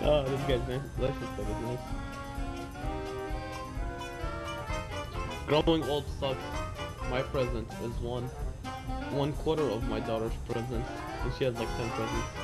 Oh, this guy's nice. Life is better than this. Growing old sucks. My present is one quarter of my daughter's presents, and she has like 10 presents.